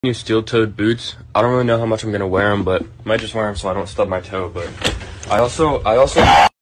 New steel-toed boots. I don't really know how much I'm gonna wear them, but I might just wear them so I don't stub my toe. But I also